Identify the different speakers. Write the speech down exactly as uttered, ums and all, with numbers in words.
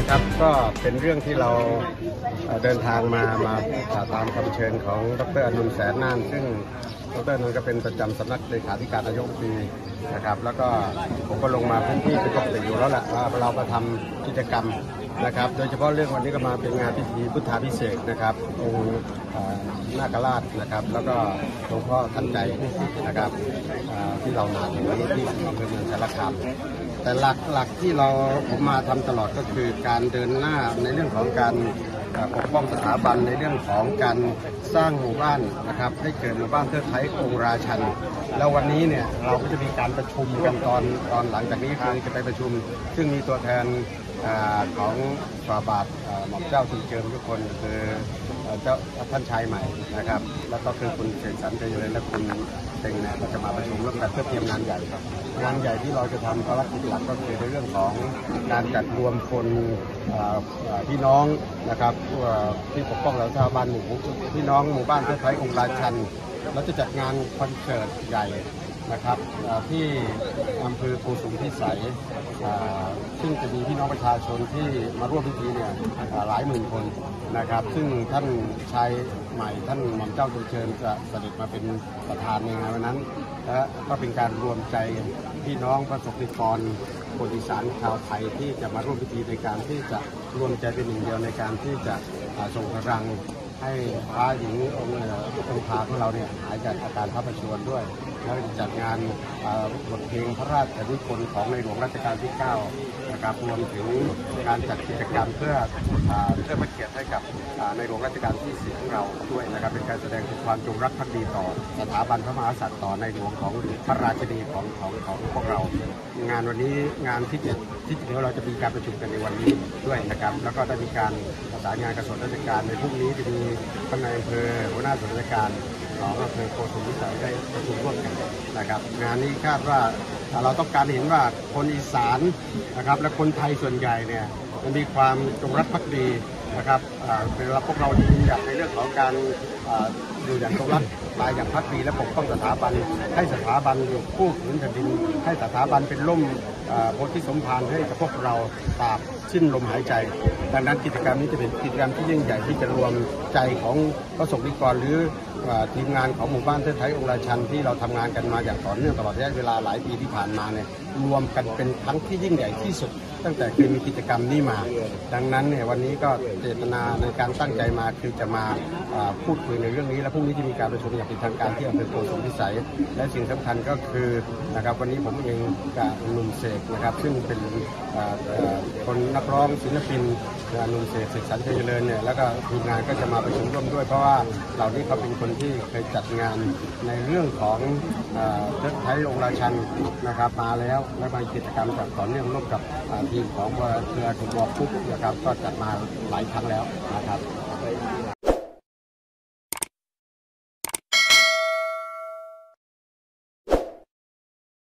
Speaker 1: นะครับก็เป็นเรื่องที่เราเดินทางมามาตามคำเชิญของดร.อนุนแสนน่านซึ่งดร.อนุนก็เป็นประจำสำนักเลขาธิการนายกรัฐมนตรีนะครับแล้วก็ผมก็ลงมาพื้นที่เป็นปกติอยู่แล้วแหละว่าเรามาทำกิจกรรมนะครับโดยเฉพาะเรื่องวันนี้ก็มาเป็นงานพิธีพุทธาภิเษกนะครับองค์นาคราชนะครับแล้วก็หลวงพ่อทันใจนะครับที่เรามาถึงวันนี้ที่อำเภอเมืองสารคามแต่หลักหลักที่เราผมมาทำตลอดก็คือการเดินหน้าในเรื่องของการปกป้องสถาบันในเรื่องของการสร้างหมู่บ้านนะครับให้เกิดหมู่บ้านเทิดไทยองค์ราชันแล้ววันนี้เนี่ยเราก็จะมีการประชุมกันตอนตอนหลังจากนี้คือจะไปประชุมซึ่งมีตัวแทนของฝ่าบาทหม่อมเจ้าทุนเจิมทุกคนคือเจ้าท่านชายใหม่นะครับแล้วก็คือคุณเสกสรรใจเจริญและคุณเต็งเนี่ยก็จะมาประชุมร่วมกันเพื่อเตรียมงานใหญ่ครับงานใหญ่ที่เราจะทำภารกิจหลักก็คือในเรื่องของการจัดรวมคนพี่น้องนะครับที่ปกป้องสถาบันหมู่พี่น้องหมู่บ้านเทิดไทยองค์ราชันเราจะจัดงานคอนเสิร์ตใหญ่นะครับที่อำเภอโกสุมพิสัยซึ่งจะมีพี่น้องประชาชนที่มาร่วมพิธีเนี่ยหลายหมื่นคนนะครับซึ่งท่านชายใหม่ท่านหม่อมเจ้าทุนเจิมจะเสด็จมาเป็นประธานในงานวันนั้นและก็เป็นการรวมใจพี่น้องประสบนิกรคนอีสานชาวไทยที่จะมาร่วมพิธีในการที่จะรวมใจเป็นหนึ่งเดียวในการที่จะส่งพลังให้พระหญิงองค์องค์พาของเราเนี่ยหายจากอาการพระประชวรด้วยแล้วจัดงานบทเพลงพระราชนิพนธ์ของในหลวงรัชกาลที่เก้านะครับรวมถึงการจัดกิจกรรมเพื่อเพื่อพระเกียรติให้กับในหลวงรัชกาลที่สี่ของเราด้วยนะครับเป็นการแสดงถึงความจงรักภักดีต่อสถาบันพระมหากษัตริย์ต่อในหลวงของพระราชินีของของของพวกเรางานวันนี้งานที่จะที่เดี๋ยวเราจะมีการประชุมกันในวันนี้ด้วยนะครับแล้วก็ได้มีการประสานงานกับส่วนราชการในพรุ่งนี้จะมีท่านนายอำเภอหัวหน้าส่วนราชการของอำเภอโกสุมพิสัยได้ประชุมร่วมกันนะครับงานนี้คาดว่าเราต้องการเห็นว่าคนอีสานนะครับและคนไทยส่วนใหญ่เนี่ยมันมีความจงรักภักดีนะครับเป็นเราพวกเรายืนหยัดในเรื่องของการอยู่อย่างจงรักตายอย่างภักดีและปกป้องสถาบันให้สถาบันอยู่คู่ผืนแผ่นดินให้สถาบันเป็นร่มโพธิสมภารให้กับพวกเราตราบสิ้นลมหายใจดังนั้นกิจกรรมนี้จะเป็นกิจกรรมที่ยิ่งใหญ่ที่จะรวมใจของประสบนิกรหรือทีมงานของหมู่บ้านเทิดไทยองค์ราชันที่เราทำงานกันมาอย่างต่อเนื่องตลอดระยะเวลาหลายปีที่ผ่านมาเนี่ยรวมกันเป็นครั้งที่ยิ่งใหญ่ที่สุดตั้งแต่เคยมีกิจกรรมนี้มาดังนั้นเนี่ยวันนี้ก็เจตนาในการตั้งใจมาคือจะมาพูดคุยในเรื่องนี้และพรุ่งนี้จะมีการประชุมอย่างเป็นทางการที่อำเภอโกสุมพิสัยและสิ่งสำคัญก็คือนะครับวันนี้ผมเองกับหนุ่มเสกนะครับซึ่งเป็นคนนักร้องศิลปินหนุ่มเสกเสกสรรใจเจริญเนี่ยแล้วก็ทีมงานก็จะมาประชุมร่วมด้วยเพราะว่าเหล่านี้เขาเป็นคนที่เคยจัดงานในเรื่องของเทิดไทยองค์ราชันนะครับมาแล้วและมากิจกรรมจัดต่อเนื่องร่วมกับทีมของเครือชุมวอปุ๊บนะครับก็จัดมาหลายครั้งแล้วนะครับ